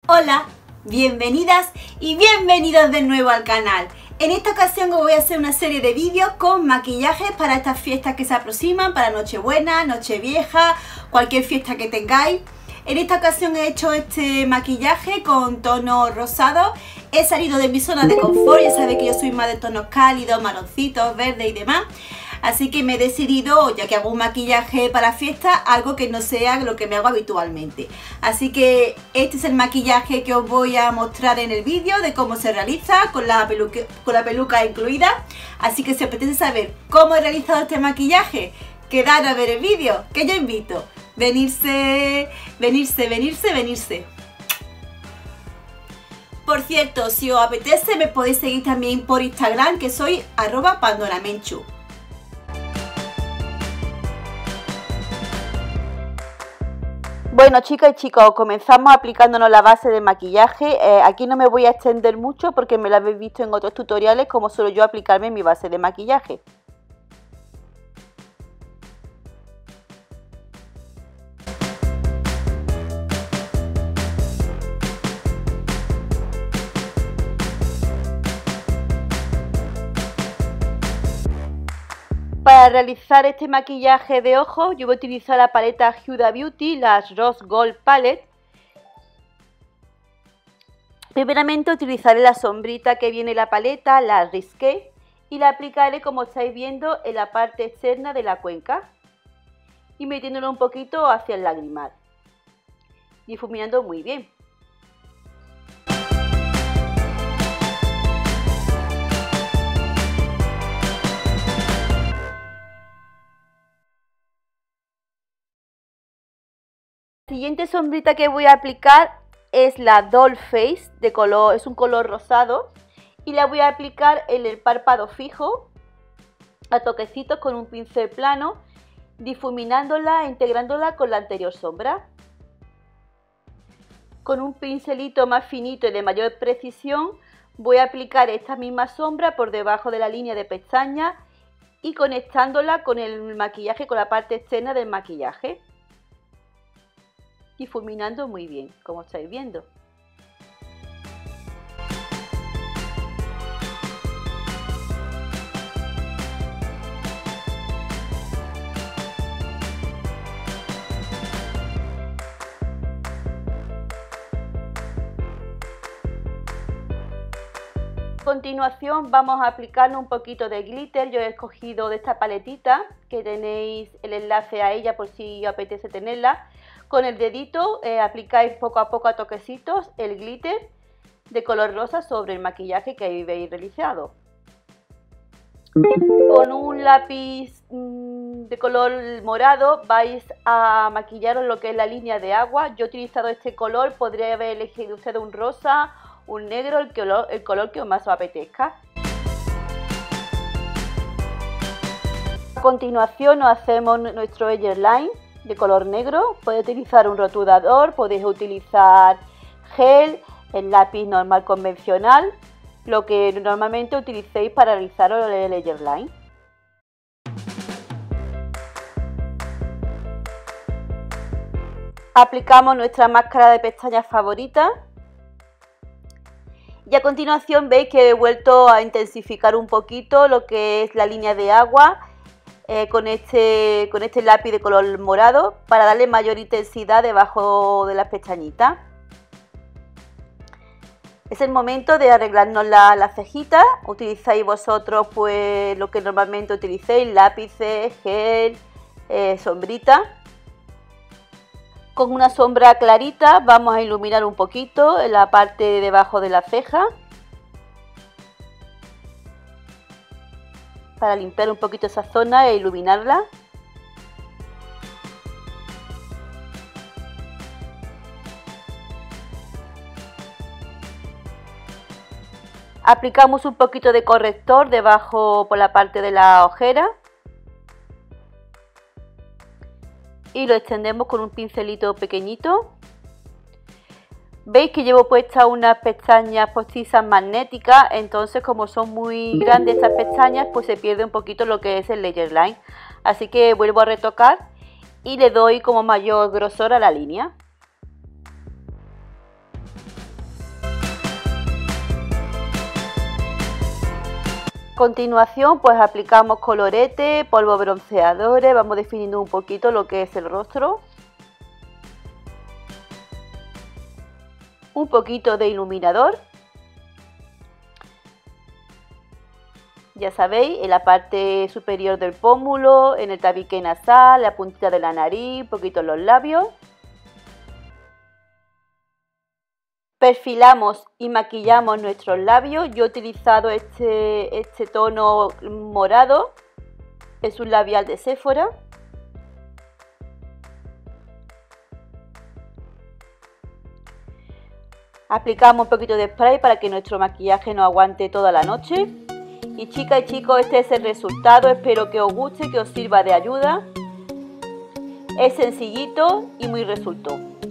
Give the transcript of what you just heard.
Hola, bienvenidas y bienvenidos de nuevo al canal. En esta ocasión os voy a hacer una serie de vídeos con maquillajes para estas fiestas que se aproximan, para Nochebuena, Nochevieja, cualquier fiesta que tengáis. En esta ocasión he hecho este maquillaje con tonos rosados. He salido de mi zona de confort, ya sabéis que yo soy más de tonos cálidos, marroncitos, verdes y demás. Así que me he decidido, ya que hago un maquillaje para fiesta, algo que no sea lo que me hago habitualmente. Así que este es el maquillaje que os voy a mostrar en el vídeo de cómo se realiza, con la peluca incluida. Así que si os apetece saber cómo he realizado este maquillaje, quedad a ver el vídeo, que yo invito. Venirse. Por cierto, si os apetece me podéis seguir también por Instagram, que soy @pandoramenchu. Bueno, chicas y chicos, comenzamos aplicándonos la base de maquillaje. Aquí no me voy a extender mucho porque me la habéis visto en otros tutoriales como suelo yo aplicarme mi base de maquillaje. Para realizar este maquillaje de ojos yo voy a utilizar la paleta Huda Beauty, la Rose Gold Palette. Primeramente utilizaré la sombrita que viene en la paleta, la Risqué, y la aplicaré, como estáis viendo, en la parte externa de la cuenca y metiéndolo un poquito hacia el lagrimal, difuminando muy bien. La siguiente sombrita que voy a aplicar es la Doll Face, es un color rosado, y la voy a aplicar en el párpado fijo a toquecitos con un pincel plano, difuminándola e integrándola con la anterior sombra. Con un pincelito más finito y de mayor precisión voy a aplicar esta misma sombra por debajo de la línea de pestañas y conectándola con el maquillaje, con la parte externa del maquillaje, difuminando muy bien, como estáis viendo. A continuación vamos a aplicar un poquito de glitter. Yo he escogido de esta paletita, que tenéis el enlace a ella por si os apetece tenerla. Con el dedito aplicáis poco a poco a toquecitos el glitter de color rosa sobre el maquillaje que habéis realizado. Con un lápiz de color morado vais a maquillaros lo que es la línea de agua. Yo he utilizado este color, podría haber elegido usted un rosa, un negro, el color que más os apetezca. A continuación nos hacemos nuestro eyeliner de color negro. Podéis utilizar un rotulador, podéis utilizar gel, el lápiz normal convencional, lo que normalmente utilicéis para realizar el eyeliner. Aplicamos nuestra máscara de pestañas favorita. Y a continuación veis que he vuelto a intensificar un poquito lo que es la línea de agua con este lápiz de color morado para darle mayor intensidad debajo de las pestañitas. Es el momento de arreglarnos las cejitas. Utilizáis vosotros pues lo que normalmente utilicéis, lápices, gel, sombrita. Con una sombra clarita vamos a iluminar un poquito en la parte de debajo de la ceja para limpiar un poquito esa zona e iluminarla. Aplicamos un poquito de corrector debajo por la parte de la ojera y lo extendemos con un pincelito pequeñito. Veis que llevo puestas unas pestañas postizas magnéticas, entonces como son muy grandes estas pestañas pues se pierde un poquito lo que es el layer line. Así que vuelvo a retocar y le doy como mayor grosor a la línea. continuación pues aplicamos colorete, polvo bronceadores, vamos definiendo un poquito lo que es el rostro. Un poquito de iluminador. Ya sabéis, en la parte superior del pómulo, en el tabique nasal, la puntita de la nariz, un poquito en los labios. Perfilamos y maquillamos nuestros labios. Yo he utilizado este tono morado, es un labial de Sephora. Aplicamos un poquito de spray para que nuestro maquillaje nos aguante toda la noche. Y chicas y chicos, este es el resultado. Espero que os guste, que os sirva de ayuda. Es sencillito y muy resultón.